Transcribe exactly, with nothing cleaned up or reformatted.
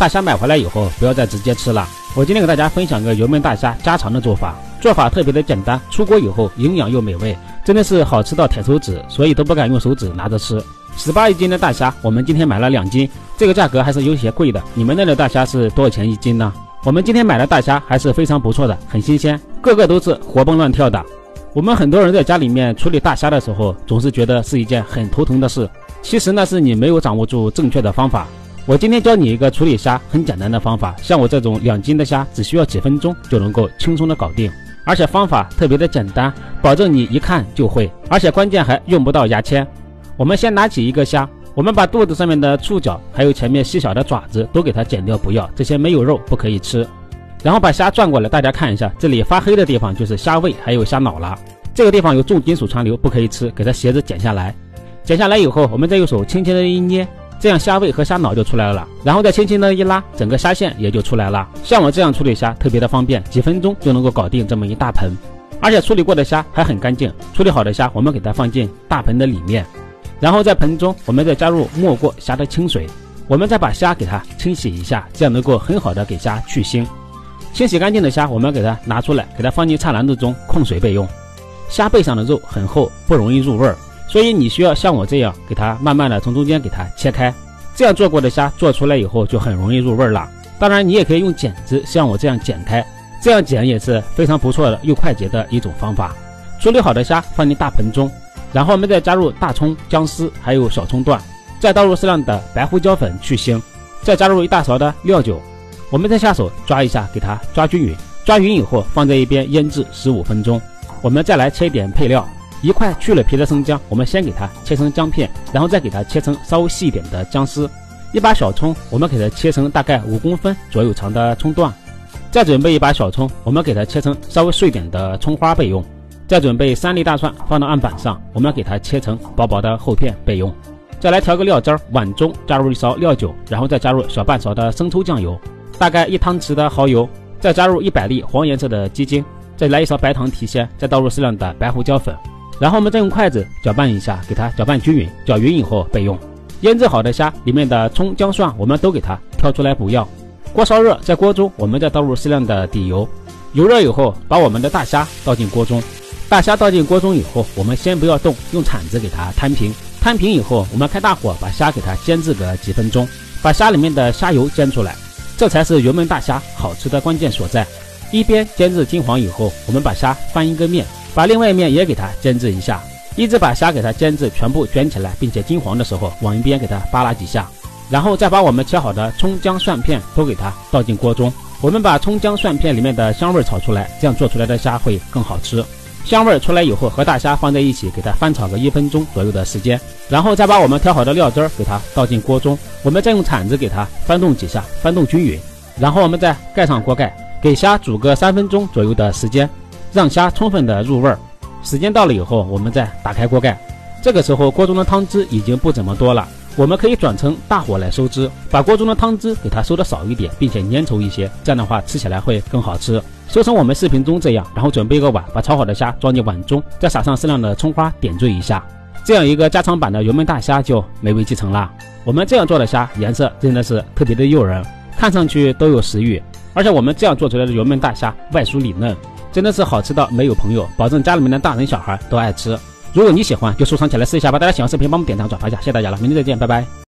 大虾买回来以后，不要再直接吃了。我今天给大家分享个油焖大虾家常的做法，做法特别的简单，出锅以后营养又美味，真的是好吃到舔手指，所以都不敢用手指拿着吃。十八一斤的大虾，我们今天买了两斤，这个价格还是有些贵的。你们那的大虾是多少钱一斤呢？我们今天买的大虾还是非常不错的，很新鲜，个个都是活蹦乱跳的。我们很多人在家里面处理大虾的时候，总是觉得是一件很头疼的事，其实那是你没有掌握住正确的方法。我今天教你一个处理虾很简单的方法，像我这种两斤的虾，只需要几分钟就能够轻松的搞定，而且方法特别的简单，保证你一看就会，而且关键还用不到牙签。我们先拿起一个虾，我们把肚子上面的触角还有前面细小的爪子都给它剪掉，不要，这些没有肉不可以吃。然后把虾转过来，大家看一下，这里发黑的地方就是虾胃还有虾脑了，这个地方有重金属残留，不可以吃，给它斜着剪下来。剪下来以后，我们再用手轻轻的一捏，这样虾胃和虾脑就出来了，然后再轻轻的一拉，整个虾线也就出来了。像我这样处理虾特别的方便，几分钟就能够搞定这么一大盆，而且处理过的虾还很干净。处理好的虾我们给它放进大盆的里面，然后在盆中我们再加入没过虾的清水，我们再把虾给它清洗一下，这样能够很好的给虾去腥。清洗干净的虾我们给它拿出来，给它放进菜篮子中控水备用。虾背上的肉很厚，不容易入味儿，所以你需要像我这样给它慢慢的从中间给它切开，这样做过的虾做出来以后就很容易入味了。当然你也可以用剪子像我这样剪开，这样剪也是非常不错的又快捷的一种方法。处理好的虾放进大盆中，然后我们再加入大葱、姜丝还有小葱段，再倒入适量的白胡椒粉去腥，再加入一大勺的料酒，我们再下手抓一下，给它抓均匀，抓匀以后放在一边腌制十五分钟。我们再来切一点配料，一块去了皮的生姜，我们先给它切成姜片，然后再给它切成稍微细一点的姜丝。一把小葱，我们给它切成大概五公分左右长的葱段。再准备一把小葱，我们给它切成稍微碎点的葱花备用。再准备三粒大蒜放到案板上，我们给它切成薄薄的厚片备用。再来调个料汁儿，碗中加入一勺料酒，然后再加入小半勺的生抽酱油，大概一汤匙的蚝油，再加入一百粒黄颜色的鸡精，再来一勺白糖提鲜，再倒入适量的白胡椒粉，然后我们再用筷子搅拌一下，给它搅拌均匀，搅匀以后备用。腌制好的虾里面的葱姜蒜我们都给它挑出来不要。锅烧热，在锅中我们再倒入适量的底油，油热以后把我们的大虾倒进锅中。大虾倒进锅中以后，我们先不要动，用铲子给它摊平。摊平以后，我们开大火把虾给它煎制个几分钟，把虾里面的虾油煎出来，这才是油焖大虾好吃的关键所在。一边煎制金黄以后，我们把虾翻一个面，把另外一面也给它煎制一下，一直把虾给它煎制全部卷起来，并且金黄的时候往一边给它扒拉几下，然后再把我们切好的葱姜蒜片都给它倒进锅中。我们把葱姜蒜片里面的香味炒出来，这样做出来的虾会更好吃。香味出来以后，和大虾放在一起，给它翻炒个一分钟左右的时间，然后再把我们调好的料汁儿给它倒进锅中，我们再用铲子给它翻动几下，翻动均匀，然后我们再盖上锅盖，给虾煮个三分钟左右的时间，让虾充分的入味儿。时间到了以后，我们再打开锅盖，这个时候锅中的汤汁已经不怎么多了，我们可以转成大火来收汁，把锅中的汤汁给它收的少一点，并且粘稠一些，这样的话吃起来会更好吃。收成我们视频中这样，然后准备一个碗，把炒好的虾装进碗中，再撒上适量的葱花点缀一下，这样一个家常版的油焖大虾就美味继承啦。我们这样做的虾颜色真的是特别的诱人，看上去都有食欲，而且我们这样做出来的油焖大虾外酥里嫩，真的是好吃到没有朋友，保证家里面的大人小孩都爱吃。如果你喜欢就收藏起来试一下吧，大家喜欢视频帮我们点赞转发一下，谢谢大家了，明天再见，拜拜。